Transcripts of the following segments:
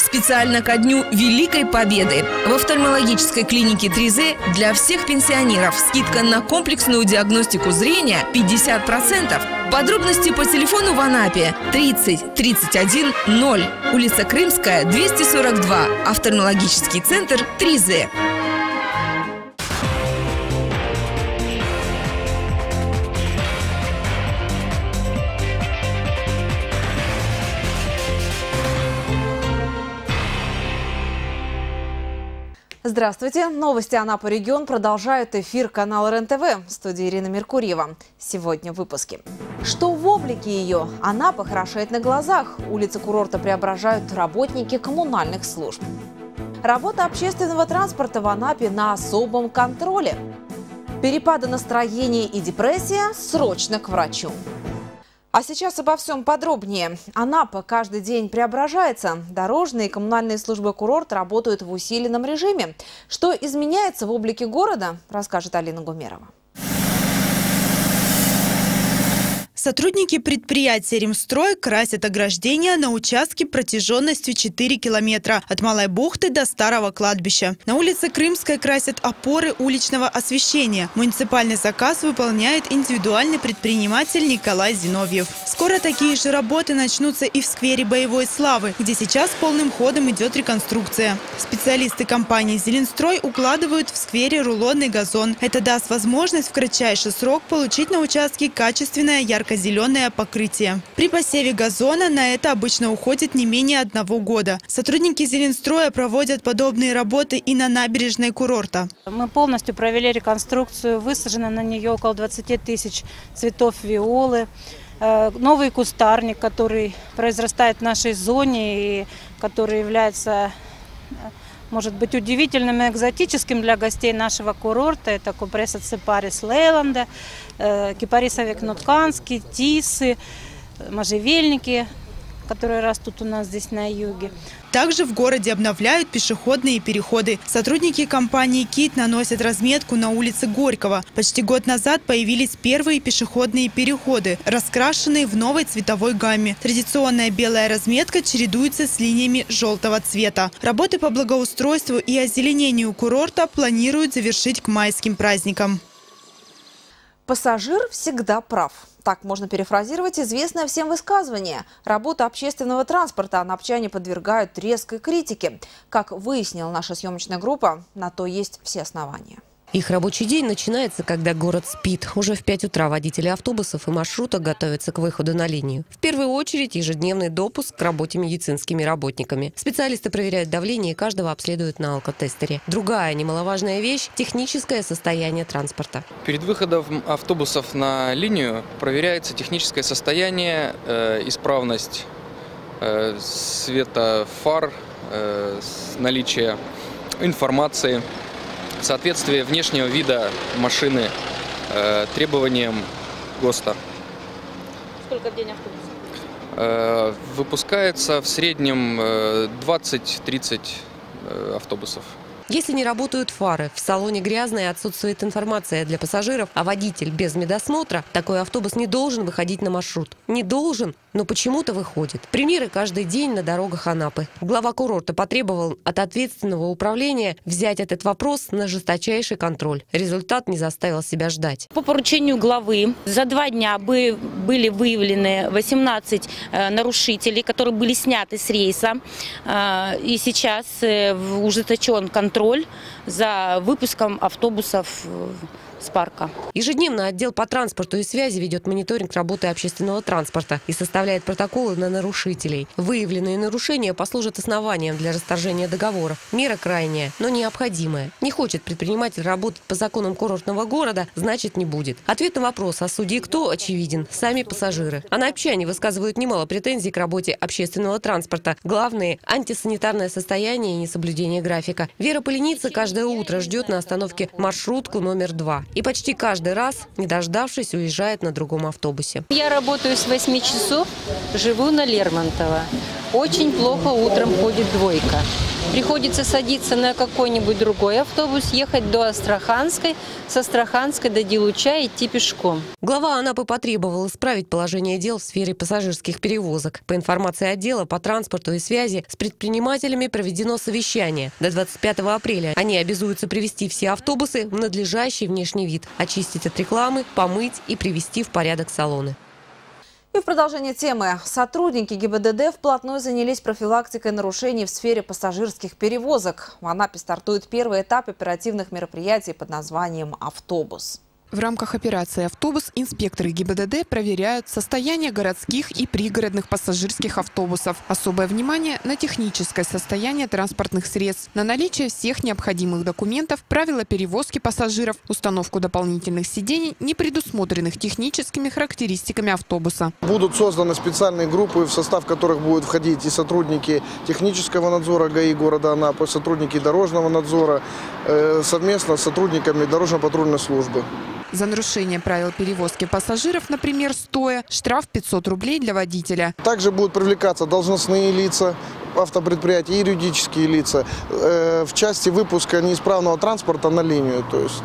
специально ко дню Великой Победы. В офтальмологической клинике 3Z для всех пенсионеров скидка на комплексную диагностику зрения 50%. Подробности по телефону в Анапе 30 31 0, улица Крымская, 242, офтальмологический центр 3Z. Здравствуйте! Новости Анапы регион продолжают эфир канала РЕН-ТВ. В студии Ирина Меркурьева. Сегодня в выпуске. Что в облике ее? Анапа хорошеет на глазах. Улицы курорта преображают работники коммунальных служб. Работа общественного транспорта в Анапе на особом контроле. Перепады настроения и депрессия? Срочно к врачу. А сейчас обо всем подробнее. Анапа каждый день преображается. Дорожные и коммунальные службы курорта работают в усиленном режиме. Что изменяется в облике города, расскажет Алина Гумерова. Сотрудники предприятия «Римстрой» красят ограждения на участке протяженностью 4 километра от Малой бухты до Старого кладбища. На улице Крымская красят опоры уличного освещения. Муниципальный заказ выполняет индивидуальный предприниматель Николай Зиновьев. Скоро такие же работы начнутся и в сквере Боевой славы, где сейчас полным ходом идет реконструкция. Специалисты компании «Зеленстрой» укладывают в сквере рулонный газон. Это даст возможность в кратчайший срок получить на участке качественное ярко-зеленое покрытие. При посеве газона на это обычно уходит не менее 1 года. Сотрудники «Зеленстроя» проводят подобные работы и на набережной курорта. Мы полностью провели реконструкцию, высажено на нее около 20 тысяч цветов виолы. Новый кустарник, который произрастает в нашей зоне и который является, может быть, удивительным и экзотическим для гостей нашего курорта. Это Купреса ципарис лейланда, кипарис авикнутканский, тисы, можжевельники, которые растут у нас здесь на юге. Также в городе обновляют пешеходные переходы. Сотрудники компании «КИТ» наносят разметку на улице Горького. Почти год назад появились первые пешеходные переходы, раскрашенные в новой цветовой гамме. Традиционная белая разметка чередуется с линиями желтого цвета. Работы по благоустройству и озеленению курорта планируют завершить к майским праздникам. Пассажир всегда прав. Так можно перефразировать известное всем высказывание. Работу общественного транспорта анапчане подвергают резкой критике. Как выяснила наша съемочная группа, на то есть все основания. Их рабочий день начинается, когда город спит. Уже в 5 утра водители автобусов и маршруток готовятся к выходу на линию. В первую очередь ежедневный допуск к работе медицинскими работниками. Специалисты проверяют давление и каждого обследуют на алкотестере. Другая немаловажная вещь – техническое состояние транспорта. Перед выходом автобусов на линию проверяется техническое состояние, исправность света фар, наличие информации, соответствие внешнего вида машины требованиям ГОСТа. Сколько в день автобусов? Выпускается в среднем 20-30 автобусов. Если не работают фары, в салоне грязно и отсутствует информация для пассажиров, а водитель без медосмотра, такой автобус не должен выходить на маршрут. Не должен, но почему-то выходит. Примеры каждый день на дорогах Анапы. Глава курорта потребовал от ответственного управления взять этот вопрос на жесточайший контроль. Результат не заставил себя ждать. По поручению главы за 2 дня были выявлены 18 нарушителей, которые были сняты с рейса. И сейчас ужесточен контроль за выпуском автобусов с парка. Ежедневно отдел по транспорту и связи ведет мониторинг работы общественного транспорта и составляет протоколы на нарушителей. Выявленные нарушения послужат основанием для расторжения договора. Мера крайняя, но необходимая. Не хочет предприниматель работать по законам курортного города, значит не будет. Ответ на вопрос, а судьи кто, очевиден. Сами пассажиры. Анапчане высказывают немало претензий к работе общественного транспорта. Главные – антисанитарное состояние и несоблюдение графика. Вера Поленица каждое утро ждет на остановке маршрутку номер 2. И почти каждый раз, не дождавшись, уезжает на другом автобусе. Я работаю с 8 часов, живу на Лермонтова. Очень плохо утром ходит двойка. Приходится садиться на какой-нибудь другой автобус, ехать до Астраханской, с Астраханской до Дилуча идти пешком. Глава Анапы потребовал исправить положение дел в сфере пассажирских перевозок. По информации отдела по транспорту и связи, с предпринимателями проведено совещание. До 25 апреля они обязуются привести все автобусы в надлежащий внешний вид, очистить от рекламы, помыть и привести в порядок салоны. И в продолжение темы. Сотрудники ГИБДД вплотную занялись профилактикой нарушений в сфере пассажирских перевозок. В Анапе стартует первый этап оперативных мероприятий под названием «Автобус». В рамках операции «Автобус» инспекторы ГИБДД проверяют состояние городских и пригородных пассажирских автобусов. Особое внимание на техническое состояние транспортных средств, на наличие всех необходимых документов, правила перевозки пассажиров, установку дополнительных сидений, не предусмотренных техническими характеристиками автобуса. Будут созданы специальные группы, в состав которых будут входить и сотрудники технического надзора ГАИ города Анапы, сотрудники дорожного надзора, совместно с сотрудниками дорожно-патрульной службы. За нарушение правил перевозки пассажиров, например, стоя, штраф 500 рублей для водителя. Также будут привлекаться должностные лица автопредприятий и юридические лица в части выпуска неисправного транспорта на линию.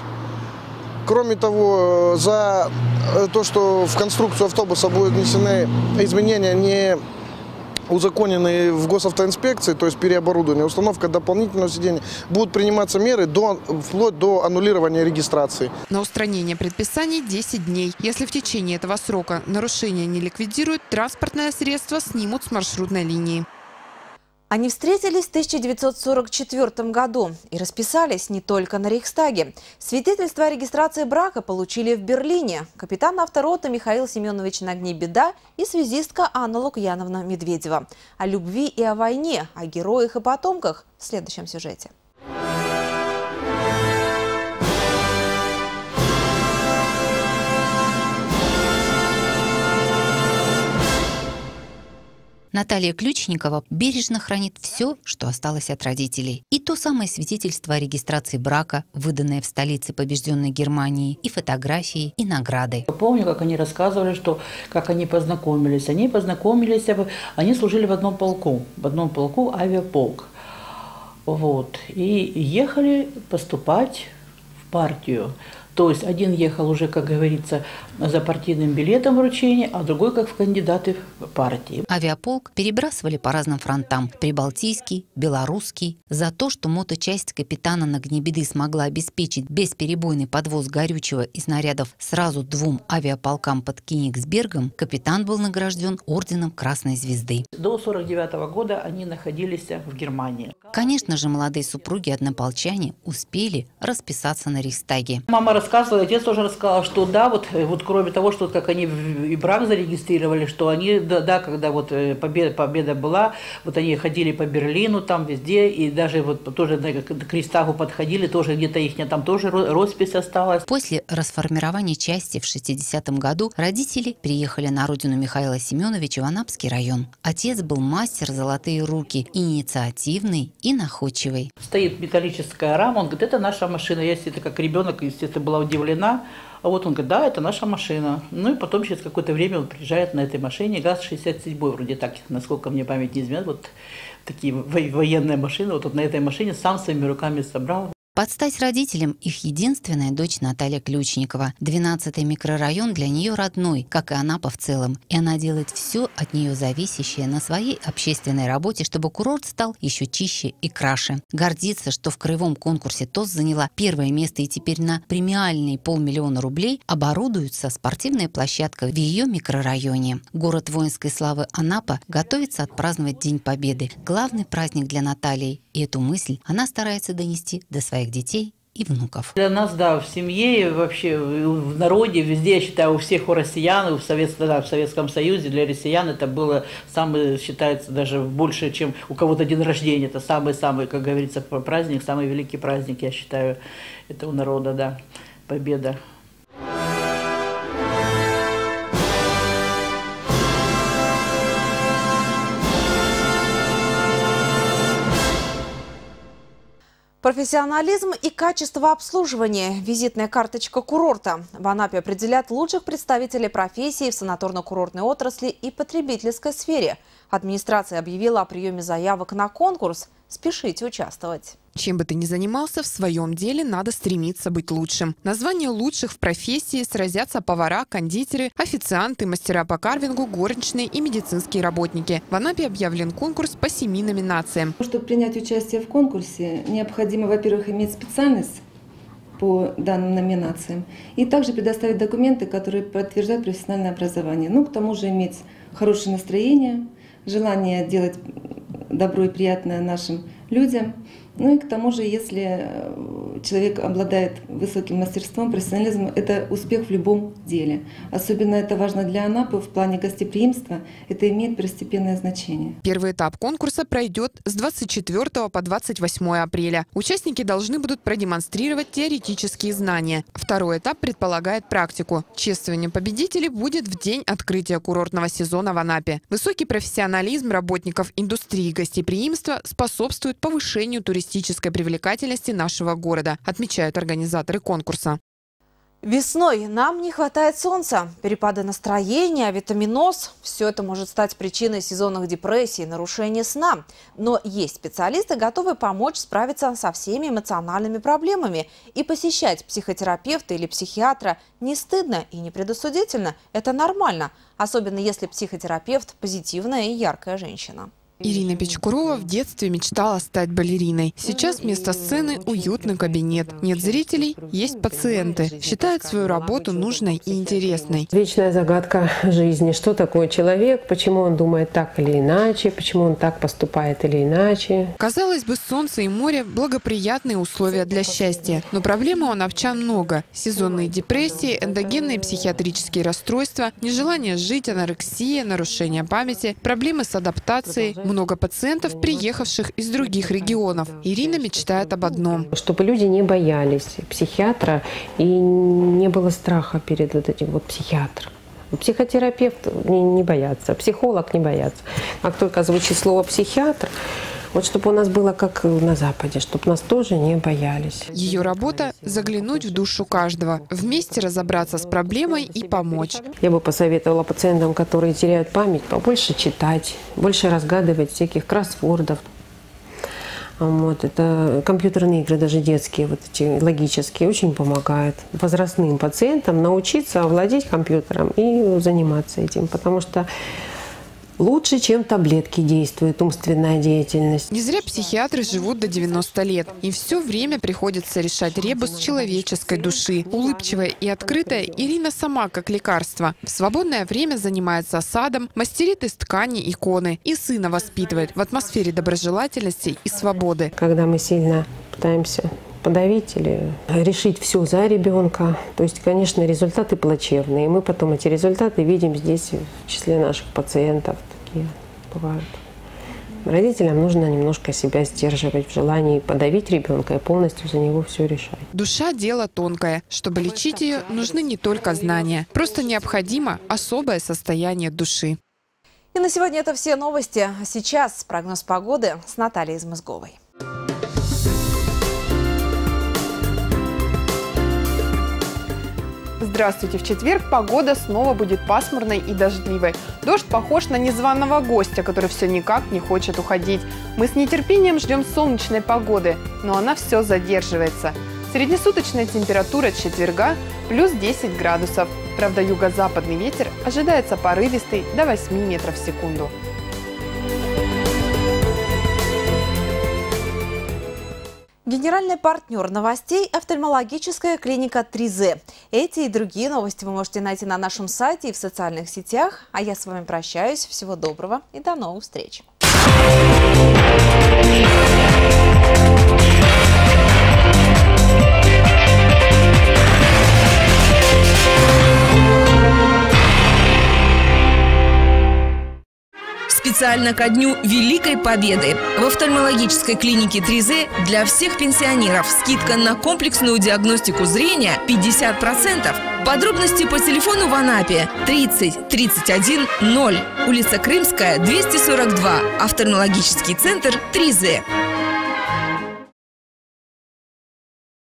Кроме того, за то, что в конструкцию автобуса будут внесены изменения, не узаконенные в госавтоинспекции, то есть переоборудование, установка дополнительного сидения, будут приниматься меры вплоть до аннулирования регистрации. На устранение предписаний 10 дней. Если в течение этого срока нарушения не ликвидируют, транспортное средство снимут с маршрутной линии. Они встретились в 1944 году и расписались не только на Рейхстаге. Свидетельство о регистрации брака получили в Берлине капитан автороты Михаил Семенович Нагнебеда и связистка Анна Лукьяновна Медведева. О любви и о войне, о героях и потомках в следующем сюжете. Наталья Ключникова бережно хранит все, что осталось от родителей. И то самое свидетельство о регистрации брака, выданное в столице побежденной Германии, и фотографии, и награды. Помню, как они рассказывали, что как они познакомились. Они служили в одном полку авиаполк. И ехали поступать в партию. То есть один ехал уже, как говорится, за партийным билетом вручения, а другой как в кандидаты в партии. Авиаполк перебрасывали по разным фронтам – прибалтийский, белорусский. За то, что моточасть капитана Нагнебеды смогла обеспечить бесперебойный подвоз горючего и снарядов сразу 2 авиаполкам под Кенигсбергом, капитан был награжден орденом Красной Звезды. До 1949 года они находились в Германии. Конечно же, молодые супруги-однополчане успели расписаться на Рейхстаге. Мама рассказывала, отец тоже рассказал, что да, вот кроме того, что как они и брак зарегистрировали, что они, когда победа была, они ходили по Берлину, там везде, и даже тоже к Рейхстагу подходили, тоже где-то их там тоже роспись осталась. После расформирования части в 60-м году родители приехали на родину Михаила Семеновича в Анапский район. Отец был мастер золотые руки, инициативный и находчивый. Стоит металлическая рама, он говорит, это наша машина. Я, если как ребенок, естественно, была удивлена. А он говорит, да, это наша машина. И потом через какое-то время он приезжает на этой машине, ГАЗ-67, вроде так, насколько мне память не изменяет, такие военные машины, он на этой машине сам своими руками собрал. Под стать родителям их единственная дочь Наталья Ключникова. 12-й микрорайон для нее родной, как и Анапа в целом. И она делает все от нее зависящее на своей общественной работе, чтобы курорт стал еще чище и краше. Гордится, что в краевом конкурсе ТОС заняла первое место и теперь на премиальные 500 000 рублей оборудуется спортивная площадка в ее микрорайоне. Город воинской славы Анапа готовится отпраздновать День Победы. Главный праздник для Натальи. И эту мысль она старается донести до своих детей и внуков. Для нас, в семье, вообще в народе, везде, я считаю, у всех у россиян, в Советском Союзе для россиян это было самое, считается, даже больше, чем у кого-то день рождения. Это самый-самый, как говорится, праздник, самый великий праздник, я считаю, это у народа, победа. Профессионализм и качество обслуживания – визитная карточка курорта. В Анапе определят лучших представителей профессии в санаторно-курортной отрасли и потребительской сфере. Администрация объявила о приеме заявок на конкурс. Спешите участвовать. Чем бы ты ни занимался, в своем деле надо стремиться быть лучшим. На звание лучших в профессии сразятся повара, кондитеры, официанты, мастера по карвингу, горничные и медицинские работники. В Анапе объявлен конкурс по 7 номинациям. Чтобы принять участие в конкурсе, необходимо, во-первых, иметь специальность по данным номинациям и также предоставить документы, которые подтверждают профессиональное образование. К тому же иметь хорошее настроение, желание делать добро и приятное нашим людям. И к тому же, если человек обладает высоким мастерством, профессионализмом, это успех в любом деле. Особенно это важно для Анапы в плане гостеприимства. Это имеет первостепенное значение. Первый этап конкурса пройдет с 24 по 28 апреля. Участники должны будут продемонстрировать теоретические знания. Второй этап предполагает практику. Чествование победителей будет в день открытия курортного сезона в Анапе. Высокий профессионализм работников индустрии гостеприимства способствует повышению туристической привлекательности нашего города, отмечают организаторы конкурса. Весной нам не хватает солнца, перепады настроения, витаминоз – все это может стать причиной сезонных депрессий, нарушения сна. Но есть специалисты, готовые помочь справиться со всеми эмоциональными проблемами. И посещать психотерапевта или психиатра не стыдно и не предосудительно. Это нормально, особенно если психотерапевт – позитивная и яркая женщина. Ирина Печкурова в детстве мечтала стать балериной. Сейчас вместо сцены уютный кабинет. Нет зрителей, есть пациенты. Считает свою работу нужной и интересной. Вечная загадка жизни. Что такое человек, почему он думает так или иначе, почему он так поступает или иначе. Казалось бы, солнце и море – благоприятные условия для счастья. Но проблем у анапчан много. Сезонные депрессии, эндогенные психиатрические расстройства, нежелание жить, анорексия, нарушение памяти, проблемы с адаптацией. Много пациентов, приехавших из других регионов. Ирина мечтает об одном. Чтобы люди не боялись психиатра и не было страха перед этим психиатром. Психотерапевт не боятся, психолог не боятся. Как только звучит слово «психиатр», чтобы у нас было как на Западе, чтобы нас тоже не боялись. Ее работа – заглянуть в душу каждого, вместе разобраться с проблемой и помочь. Я бы посоветовала пациентам, которые теряют память, побольше читать, больше разгадывать всяких кроссвордов. Это компьютерные игры, даже детские, эти логические, очень помогают возрастным пациентам научиться овладеть компьютером и заниматься этим, потому что лучше, чем таблетки, действует умственная деятельность. Не зря психиатры живут до 90 лет. И все время приходится решать ребус человеческой души. Улыбчивая и открытая, Ирина сама как лекарство. В свободное время занимается садом, мастерит из ткани иконы. И сына воспитывает в атмосфере доброжелательности и свободы. Когда мы сильно пытаемся подавить или решить все за ребенка. То есть, конечно, результаты плачевные. Мы потом эти результаты видим здесь, в числе наших пациентов. Такие бывают. Родителям нужно немножко себя сдерживать в желании подавить ребенка и полностью за него все решать. Душа – дело тонкое. Чтобы лечить ее, нужны не только знания. Просто необходимо особое состояние души. И на сегодня это все новости. А сейчас прогноз погоды с Натальей Измызговой. Здравствуйте! В четверг погода снова будет пасмурной и дождливой. Дождь похож на незваного гостя, который все никак не хочет уходить. Мы с нетерпением ждем солнечной погоды, но она все задерживается. Среднесуточная температура четверга плюс 10 градусов. Правда, юго-западный ветер ожидается порывистый до 8 метров в секунду. Генеральный партнер новостей – офтальмологическая клиника 3Z. Эти и другие новости вы можете найти на нашем сайте и в социальных сетях. А я с вами прощаюсь. Всего доброго и до новых встреч. Специально ко дню Великой Победы в офтальмологической клинике 3Z для всех пенсионеров скидка на комплексную диагностику зрения 50%. Подробности по телефону в Анапе 30 31 0, улица Крымская, 242, офтальмологический центр 3Z.